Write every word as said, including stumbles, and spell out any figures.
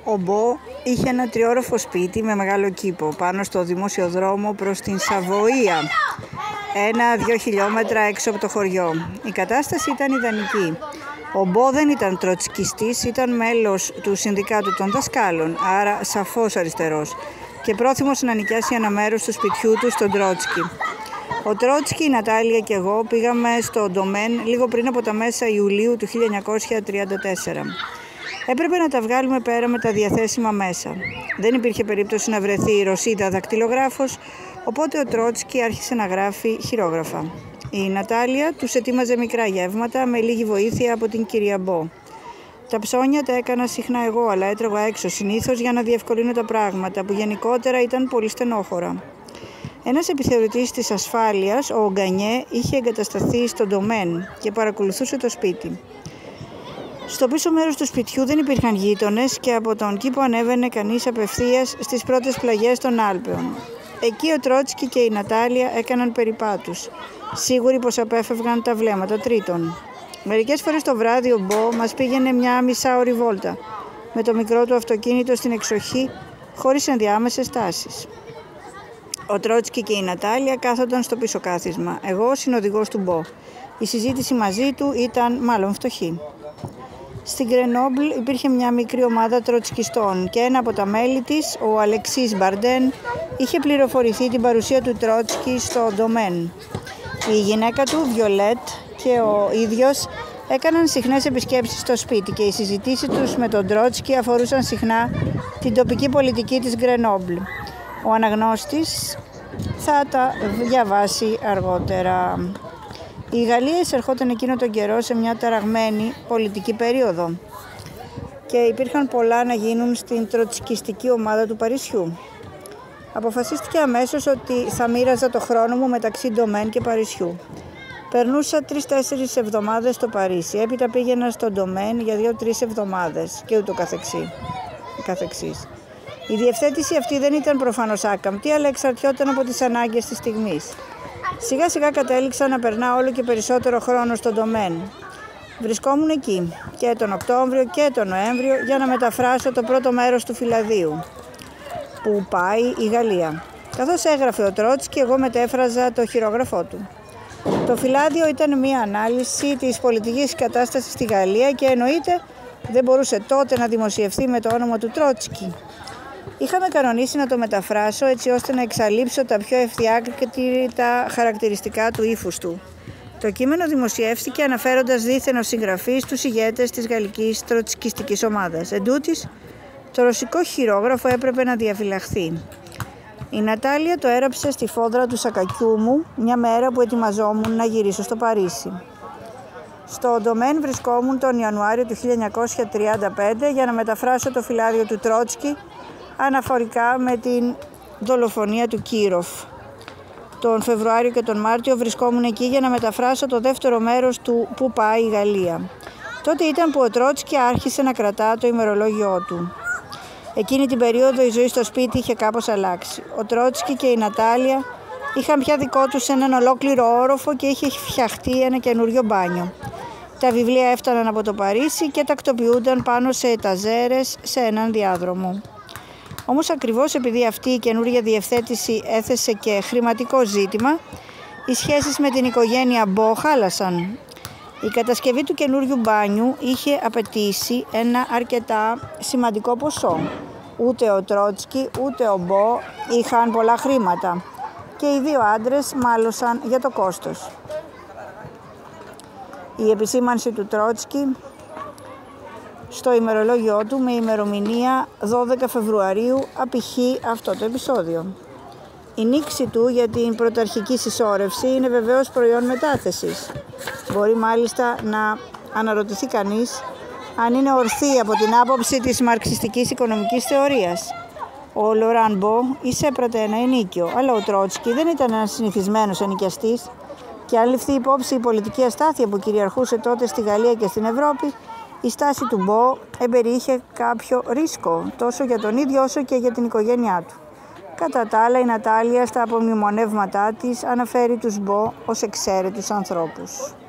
Ο Μπο είχε ένα τριόροφο σπίτι με μεγάλο κήπο πάνω στο δημόσιο προς την Σαβοία, ένα-δύο χιλιόμετρα έξω από το χωριό. Η κατάσταση ήταν ιδανική. Ο Μπο δεν ήταν τροτσκιστής, ήταν μέλος του Συνδικάτου των Δασκάλων, άρα σαφώς αριστερός, και πρόθυμος να νοικιάσει ένα μέρος του σπιτιού του στον Τρότσκι. Ο Τρότσκι, η Νατάλια και εγώ πήγαμε στο ντομέν λίγο πριν από τα μέσα Ιουλίου του χίλια εννιακόσια τριάντα τέσσερα. Έπρεπε να τα βγάλουμε πέρα με τα διαθέσιμα μέσα. Δεν υπήρχε περίπτωση να βρεθεί η Ρωσίδα δακτυλογράφος, οπότε ο Τρότσκι άρχισε να γράφει χειρόγραφα. Η Νατάλια τους ετοίμαζε μικρά γεύματα με λίγη βοήθεια από την κυρία Μπο. Τα ψώνια τα έκανα συχνά εγώ, αλλά έτρωγα έξω συνήθως για να διευκολύνω τα πράγματα, που γενικότερα ήταν πολύ στενόχωρα. Ένας επιθεωρητής της ασφάλειας, ο Γκανιέ, είχε εγκατασταθεί στο ντομέν και παρακολουθούσε το σπίτι. Στο πίσω μέρος του σπιτιού δεν υπήρχαν γείτονες και από τον κήπο ανέβαινε κανείς απευθείας στις πρώτες πλαγιές των Άλπαιων. Εκεί ο Τρότσκι και η Νατάλια έκαναν περιπάτους, σίγουροι πως απέφευγαν τα βλέμματα τρίτων. Μερικές φορές το βράδυ ο Μπο μας πήγαινε μια μισάωρη βόλτα, με το μικρό του αυτοκίνητο στην εξοχή, χωρίς ενδιάμεσες τάσεις. Ο Τρότσκι και η Νατάλια κάθονταν στο πίσω κάθισμα, εγώ συνοδηγός του Μπο. Η συζήτηση μαζί του ήταν μάλλον φτωχή. Στην Γκρενόμπλ υπήρχε μια μικρή ομάδα τροτσκιστών και ένα από τα μέλη της, ο Αλεξής Μπαρντέν, είχε πληροφορηθεί την παρουσία του Τρότσκι στο ντομέν. Η γυναίκα του, Βιολέτ, και ο ίδιος έκαναν συχνές επισκέψεις στο σπίτι και οι συζητήσεις τους με τον Τρότσκι αφορούσαν συχνά την τοπική πολιτική της Γκρενόμπλ. Ο αναγνώστης θα τα διαβάσει αργότερα. Η Γαλλία εισερχόταν εκείνο τον καιρό σε μια ταραγμένη πολιτική περίοδο και υπήρχαν πολλά να γίνουν στην τροτσκιστική ομάδα του Παρισιού. Αποφασίστηκε αμέσως ότι θα μοίραζα το χρόνο μου μεταξύ ντομέν και Παρισιού. Περνούσα τρεις-τέσσερις εβδομάδες στο Παρίσι, έπειτα πήγαινα στο ντομέν για δύο-τρεις εβδομάδες και ούτω καθεξής. Η διευθέτηση αυτή δεν ήταν προφανώς άκαμπτη, αλλά εξαρτιόταν από τις ανάγκες της στιγμής. Σιγά σιγά κατέληξα να περνάω όλο και περισσότερο χρόνο στο ντομέν. Βρισκόμουν εκεί και τον Οκτώβριο και τον Νοέμβριο για να μεταφράσω το πρώτο μέρος του φυλαδίου, που πάει η Γαλλία. Καθώς έγραφε ο Τρότσκι, εγώ μετέφραζα το χειρόγραφό του. Το φυλάδιο ήταν μια ανάλυση της πολιτικής κατάστασης στη Γαλλία και εννοείται δεν μπορούσε τότε να δημοσιευθεί με το όνομα του Τρότσκι. Είχαμε κανονίσει να το μεταφράσω έτσι ώστε να εξαλείψω τα πιο ευδιάκριτα χαρακτηριστικά του ύφους του. Το κείμενο δημοσιεύθηκε αναφέροντας δίθεν ως συγγραφής τους ηγέτες της γαλλικής τροτσκιστικής ομάδας. Εν τούτης, το ρωσικό χειρόγραφο έπρεπε να διαφυλαχθεί. Η Νατάλια το έραψε στη φόδρα του σακακιού μου μια μέρα που ετοιμαζόμουν να γυρίσω στο Παρίσι. Στο ντομέν βρισκόμουν τον Ιανουάριο του χίλια εννιακόσια τριάντα πέντε για να μεταφράσω το φυλάδιο του Τρότσκι αναφορικά με την δολοφονία του Κίροφ. Τον Φεβρουάριο και τον Μάρτιο βρισκόμουν εκεί για να μεταφράσω το δεύτερο μέρος του «Πού πάει η Γαλλία». Τότε ήταν που ο Τρότσκι άρχισε να κρατά το ημερολόγιό του. Εκείνη την περίοδο η ζωή στο σπίτι είχε κάπως αλλάξει. Ο Τρότσκι και η Νατάλια είχαν πια δικό τους έναν ολόκληρο όροφο και είχε φτιαχτεί ένα καινούριο μπάνιο. Τα βιβλία έφταναν από το Παρίσι και τακτοποιούνταν πάνω σε εταζέρες σε έναν διάδρομο. Όμως ακριβώς επειδή αυτή η καινούργια διευθέτηση έθεσε και χρηματικό ζήτημα, οι σχέσεις με την οικογένεια Μπο χάλασαν. Η κατασκευή του καινούριου μπάνιου είχε απαιτήσει ένα αρκετά σημαντικό ποσό. Ούτε ο Τρότσκι ούτε ο Μπο είχαν πολλά χρήματα και οι δύο άντρες μάλωσαν για το κόστος. Η επισήμανση του Τρότσκι στο ημερολόγιό του με ημερομηνία δώδεκα Φεβρουαρίου απηχεί αυτό το επεισόδιο. Η νήξη του για την πρωταρχική συσσόρευση είναι βεβαίως προϊόν μετάθεσης. Μπορεί μάλιστα να αναρωτηθεί κανείς αν είναι ορθή από την άποψη της μαρξιστικής οικονομικής θεωρίας. Ο Λοράν Μπο εισέπρατε ένα ενίκιο, αλλά ο Τρότσκι δεν ήταν ένας συνηθισμένος ενοικιαστής και αν ληφθεί υπόψη η πολιτική αστάθεια που κυριαρχούσε τότε στη Γαλλία και στην Ευρώπη, η στάση του Μπο εμπεριείχε κάποιο ρίσκο τόσο για τον ίδιο όσο και για την οικογένειά του. Κατά τα άλλα, η Νατάλια στα απομνημονεύματά της αναφέρει τους Μπο ως εξαίρετους ανθρώπους.